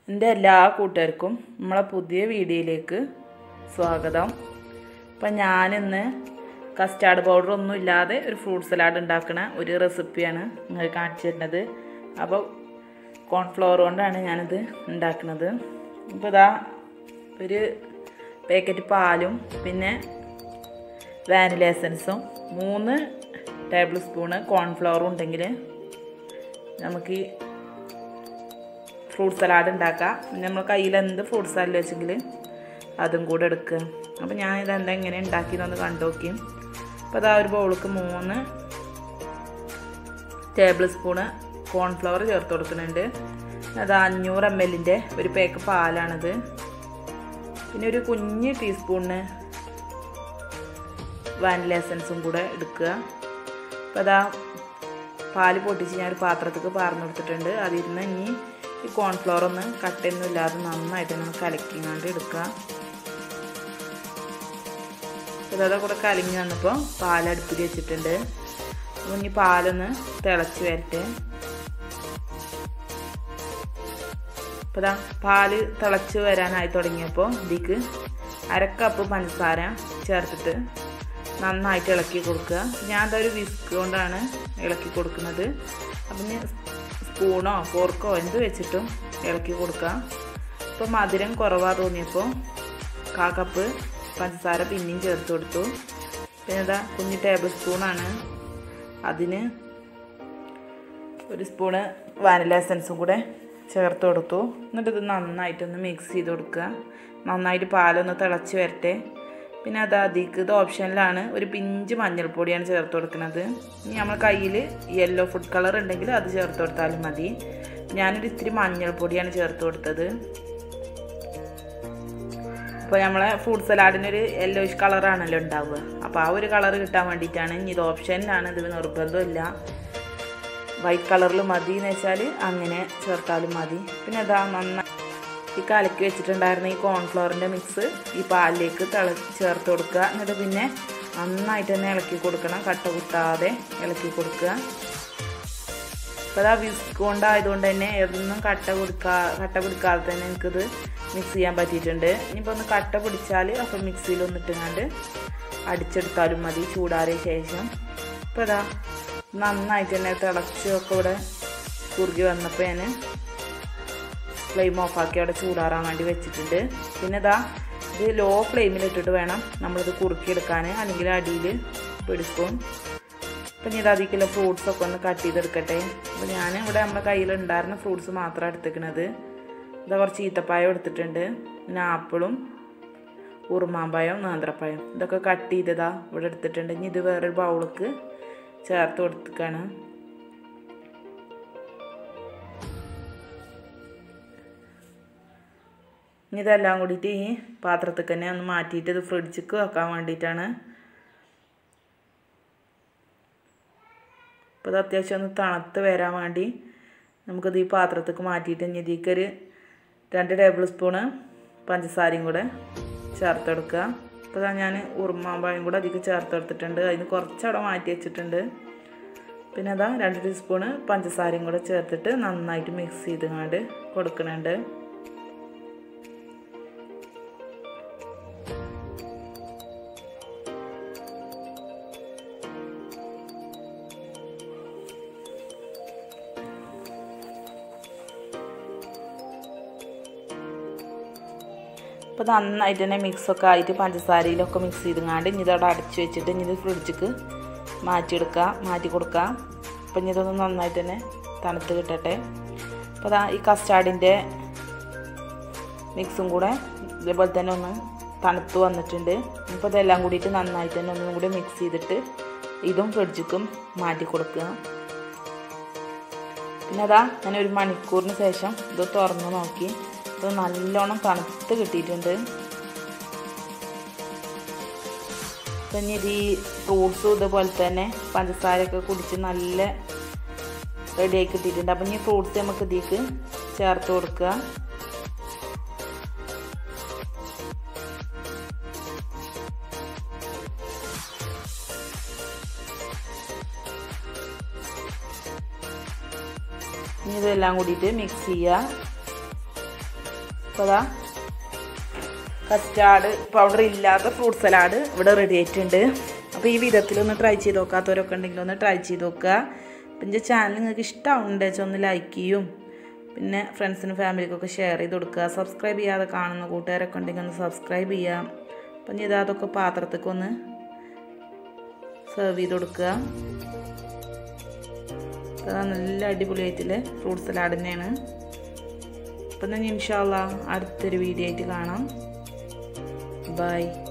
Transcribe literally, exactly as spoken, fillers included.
എൻ്റെ എല്ലാ കൂട്ടുകാർക്കും നമ്മളെ പുതിയ വീഡിയോയിലേക്ക് സ്വാഗതം. അപ്പം ഞാനിന്ന് കസ്റ്റാർഡ് പൗഡർ ഒന്നും ഇല്ലാതെ ഒരു ഫ്രൂട്ട് സലാഡ് ഉണ്ടാക്കുന്ന ഒരു റെസിപ്പിയാണ് നിങ്ങൾക്ക് കാണിച്ചു തരുന്നത്. അപ്പോൾ കോൺഫ്ലവർ കൊണ്ടാണ് ഞാനിത് ഉണ്ടാക്കുന്നത്. ഇപ്പോൾ ഇതാ ഒരു പാക്കറ്റ് പാലും പിന്നെ വാനില എസൻസും മൂന്ന് ടേബിൾ സ്പൂണ് കോൺഫ്ലവറും ഉണ്ടെങ്കിൽ നമുക്ക് ഈ ഫ്രൂട്ട് സലാഡ് ഉണ്ടാക്കാം. പിന്നെ നമ്മൾ കയ്യിൽ എന്ത് ഫ്രൂട്ട് സലാഡ് വെച്ചെങ്കിൽ അതും കൂടെ എടുക്കുക. അപ്പോൾ ഞാൻ ഇതെന്താ എങ്ങനെ ഉണ്ടാക്കിയെന്നൊന്ന് കണ്ടു നോക്കി. അപ്പോൾ അതാ ഒരു ബൗൾക്ക് മൂന്ന് ടേബിൾ സ്പൂണ് കോൺഫ്ലവർ ചേർത്ത് കൊടുക്കുന്നുണ്ട്. അത് അഞ്ഞൂറ് എം എല്ലിൻ്റെ ഒരു പാക്ക് പാലാണിത്. പിന്നെ ഒരു കുഞ്ഞ് ടീസ്പൂണിന് വാനില എസൻസും കൂടെ എടുക്കുക. അപ്പോൾ അതാ പാല് പൊട്ടിച്ച് ഞാൻ ഒരു പാത്രത്തേക്ക് പാർന്നു കൊടുത്തിട്ടുണ്ട്. അതിരുന്ന് ഇനി ഈ കോൺഫ്ലവർ ഒന്ന് കട്ടയൊന്നും ഇല്ലാതെ നന്നായിട്ട് നമ്മൾ കലക്കിങ്ങാണ്ട് എടുക്കുക. അപ്പോൾ അതാ കൂടെ കലങ്ങി വന്നപ്പോൾ പാലടുപ്പിൽ വെച്ചിട്ടുണ്ട്. അപ്പോൾ ഇനി പാലൊന്ന് തിളച്ച് വരട്ടെ. അപ്പോൾ ഇതാ പാല് തിളച്ച് വരാനായി തുടങ്ങിയപ്പോൾ ഇതിക്ക് അരക്കപ്പ് പഞ്ചസാര ചേർത്തിട്ട് നന്നായിട്ട് ഇളക്കി കൊടുക്കുക. ഞാൻ അതൊരു വിസ്ക് കൊണ്ടാണ് ഇളക്കി കൊടുക്കുന്നത്. അപ്പം ഇനി സ്പൂണോ ഫോർക്കോ എന്ത് വെച്ചിട്ടും ഇളക്കി കൊടുക്കുക. ഇപ്പോൾ മധുരം കുറവാ തോന്നിയപ്പോൾ കാ കപ്പ് പഞ്ചസാര പിന്നെയും ചേർത്ത് കൊടുത്തു. പിന്നെ ഇതാ കുഞ്ഞ് ടേബിൾ സ്പൂണാണ്, അതിന് ഒരു സ്പൂണ് വാനില എസൻസും കൂടെ ചേർത്ത് കൊടുത്തു. എന്നിട്ട് ഇത് നന്നായിട്ടൊന്ന് മിക്സ് ചെയ്ത് കൊടുക്കുക. നന്നായിട്ട് പാലൊന്ന് തിളച്ച് വരട്ടെ. പിന്നെ അത് അതിക്ക് ഇത് ഓപ്ഷനിലാണ്, ഒരു പിഞ്ച് മഞ്ഞൾപ്പൊടിയാണ് ചേർത്ത് കൊടുക്കുന്നത്. ഇനി നമ്മൾ കയ്യിൽ യെല്ലോ ഫുഡ് കളർ ഉണ്ടെങ്കിൽ അത് ചേർത്ത് കൊടുത്താലും മതി. ഞാനൊരു ഇത്തിരി മഞ്ഞൾപ്പൊടിയാണ് ചേർത്ത് കൊടുത്തത്. അപ്പോൾ നമ്മളെ ഫ്രൂട്ട് സലാഡിനൊരു യെല്ലോയിഷ് കളറാണല്ലോ ഉണ്ടാവുക. അപ്പോൾ ആ ഒരു കളർ കിട്ടാൻ വേണ്ടിയിട്ടാണ്. ഇനി ഇത് ഓപ്ഷനിലാണ്, ഇത് നിർബന്ധമില്ല. വൈറ്റ് കളറിൽ മതി എന്ന് വെച്ചാൽ അങ്ങനെ ചേർത്താലും മതി. പിന്നെ അതാ നന്നായി ഈ കലക്കി വെച്ചിട്ടുണ്ടായിരുന്ന ഈ കോൺഫ്ലവറിൻ്റെ മിക്സ് ഈ പാലിലേക്ക് തിള ചേർത്ത് കൊടുക്കുക. എന്നിട്ട് പിന്നെ നന്നായിട്ട് തന്നെ ഇളക്കി കൊടുക്കണം, കട്ട കുത്താതെ ഇളക്കി കൊടുക്കുക. അപ്പോൾ അതാ വിസ്ക് കൊണ്ടായതുകൊണ്ട് തന്നെ എതൊന്നും കട്ട കൊടുക്കാ കട്ട പിടിക്കാതെ തന്നെ എനിക്കിത് മിക്സ് ചെയ്യാൻ പറ്റിയിട്ടുണ്ട്. ഇനിയിപ്പോൾ ഒന്ന് കട്ട പിടിച്ചാൽ അപ്പോൾ മിക്സിയിലൊന്നിട്ടുങ്ങാണ്ട് അടിച്ചെടുത്താലും മതി ചൂടാറിയ ശേഷം. അപ്പോൾ അതാ നന്നായിട്ട് തന്നെ തിളച്ചൊക്കെ ഇവിടെ കുറുകി വന്നപ്പോൾ ഞാൻ ഫ്ലെയിം ഓഫാക്കി അവിടെ ചൂടാറാൻ വേണ്ടി വെച്ചിട്ടുണ്ട്. പിന്നെ ഇതാ ഇത് ലോ ഫ്ലെയിമിലിട്ടിട്ട് വേണം നമ്മളിത് കുറുക്കിയെടുക്കാൻ, അല്ലെങ്കിൽ അടിയിൽ പിടിക്കും. അപ്പം ഇനി ഇത് അതിലേക്കുള്ള ഫ്രൂട്ട്സൊക്കെ ഒന്ന് കട്ട് ചെയ്തെടുക്കട്ടെ. അപ്പോൾ ഞാൻ ഇവിടെ നമ്മുടെ കയ്യിലുണ്ടായിരുന്ന ഫ്രൂട്ട്സ് മാത്രമാണ് എടുത്തിരിക്കുന്നത്. ഇതാ കുറച്ച് ഈത്തപ്പായം എടുത്തിട്ടുണ്ട്, പിന്നെ ആപ്പിളും ഉറുമാമ്പഴം നേന്ത്രപ്പഴം ഇതൊക്കെ കട്ട് ചെയ്തതാ ഇവിടെ എടുത്തിട്ടുണ്ട്. ഇനി ഇത് വേറൊരു ബൗൾക്ക് ചേർത്ത് കൊടുത്തിക്കാണ്. ഇനി ഇതെല്ലാം കൂടിയിട്ട് ഈ പാത്രത്തിൽ തന്നെ ഒന്ന് മാറ്റിയിട്ട് ഇത് ഫ്രിഡ്ജിക്ക് വെക്കാൻ വേണ്ടിയിട്ടാണ്. അപ്പോൾ ഇത് അത്യാവശ്യം ഒന്ന് തണുത്ത് വരാൻ വേണ്ടി നമുക്കിത് ഈ പാത്രത്തേക്ക് മാറ്റിയിട്ട് ഇനി ഇതിലേക്കൊരു രണ്ട് ടേബിൾ സ്പൂണ് പഞ്ചസാരയും കൂടെ ചേർത്തെടുക്കുക. അപ്പോൾ ഇതാ ഞാൻ ഉറുമാമ്പഴം കൂടെ അതിലേക്ക് ചേർത്തെടുത്തിട്ടുണ്ട്. അതിന് കുറച്ചവിടെ മാറ്റി വെച്ചിട്ടുണ്ട്. പിന്നെ അതാ രണ്ട് ടീസ്പൂണ് പഞ്ചസാരയും കൂടെ ചേർത്തിട്ട് നന്നായിട്ട് മിക്സ് ചെയ്തുകൊണ്ട് കൊടുക്കുന്നുണ്ട്. അപ്പോൾ നന്നായിട്ട് തന്നെ മിക്സൊക്കെ ആയിട്ട് പഞ്ചസാരയിലൊക്കെ മിക്സ് ചെയ്തുങ്ങാണ്ട് ഇനി ഇതവിടെ അടച്ച് വെച്ചിട്ട് ഇനി ഇത് ഫ്രിഡ്ജിക്ക് മാറ്റിയെടുക്കുക മാറ്റി കൊടുക്കുക. അപ്പോൾ ഇനി ഇതൊന്ന് നന്നായിട്ട് തന്നെ തണുത്ത് കിട്ടട്ടെ. അപ്പോൾ അതാ ഈ കസ്റ്റാർഡിൻ്റെ മിക്സും കൂടെ ഇതേപോലെ തന്നെ ഒന്ന് തണുത്ത് വന്നിട്ടുണ്ട്. ഇപ്പോൾ ഇതെല്ലാം കൂടിയിട്ട് നന്നായിട്ട് തന്നെ ഒന്നും കൂടി മിക്സ് ചെയ്തിട്ട് ഇതും ഫ്രിഡ്ജിക്കും മാറ്റി കൊടുക്കുക. പിന്നെ അതാ ഞാൻ ഒരു മണിക്കൂറിന് ശേഷം ഇത് തുറന്ന് നോക്കി. ഇത് നല്ലോണം തണുത്ത് കിട്ടിയിട്ടുണ്ട്. പിന്നെ ഇത് ഈ ഫ്രൂട്ട്സും ഇതുപോലെ തന്നെ പഞ്ചസാരയൊക്കെ കുടിച്ച് നല്ല റെഡിയായി കിട്ടിയിട്ടുണ്ട്. അപ്പം ഈ ഫ്രൂട്ട്സ് നമുക്ക് ഇതിലേക്ക് ചേർത്ത് കൊടുക്കുക. ഇനി ഇതെല്ലാം കൂടിയിട്ട് മിക്സ് ചെയ്യുക. അപ്പോൾ അതാ കസ്റ്റാർഡ് പൗഡർ ഇല്ലാത്ത ഫ്രൂട്ട് സലാഡ് ഇവിടെ റെഡി ആയിട്ടുണ്ട്. അപ്പോൾ ഈ വിധത്തിലൊന്ന് ട്രൈ ചെയ്ത് നോക്കാത്തവരൊക്കെ ഉണ്ടെങ്കിൽ ഒന്ന് ട്രൈ ചെയ്ത് നോക്കുക. അപ്പം എൻ്റെ ചാനൽ നിങ്ങൾക്ക് ഇഷ്ടമാവുന്നുണ്ട് വെച്ചാൽ ഒന്ന് ലൈക്ക് ചെയ്യും, പിന്നെ ഫ്രണ്ട്സിനും ഫാമിലിക്കൊക്കെ ഷെയർ ചെയ്ത് കൊടുക്കുക. സബ്സ്ക്രൈബ് ചെയ്യാതെ കാണുന്ന കൂട്ടുകാരൊക്കെ ഉണ്ടെങ്കിൽ ഒന്ന് സബ്സ്ക്രൈബ് ചെയ്യാം. അപ്പം ഇതാ അതൊക്കെ പാത്രത്തേക്ക് ഒന്ന് സെർവ് ചെയ്ത് കൊടുക്കുക. നല്ല അടിപൊളിയായിട്ടുള്ള ഫ്രൂട്ട് സലാഡ് തന്നെയാണ്. അപ്പം ഞാൻ ഇൻഷാ അല്ലാഹ് അടുത്തൊരു വീഡിയോ ആയിട്ട് കാണാം. ബൈ.